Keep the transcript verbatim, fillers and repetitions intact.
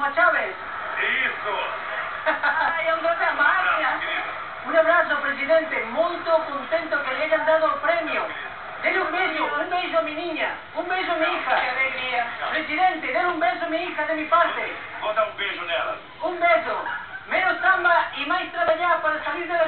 como a Chávez. Isso! Ai, é um grande máquina. Un abrazo, presidente. Muito contento que le hayan dado el premio. Dele un beso, un beso a mi niña. Un beso a mi hija. Que alegria. Presidente, dele un beso a mi hija de mi parte. Vou dar um beijo nela. Un beso. Menos samba y más trabajar para salir de la